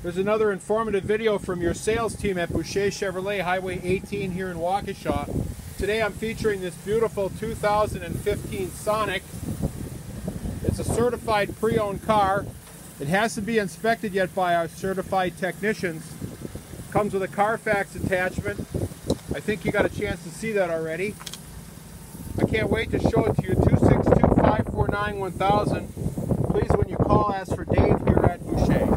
There's another informative video from your sales team at Boucher Chevrolet, Highway 18 here in Waukesha. Today I'm featuring this beautiful 2015 Sonic. It's a certified pre-owned car. It hasn't been inspected yet by our certified technicians. Comes with a Carfax attachment. I think you got a chance to see that already. I can't wait to show it to you. 262-549-1000. Please, when you call, ask for Dave here at Boucher.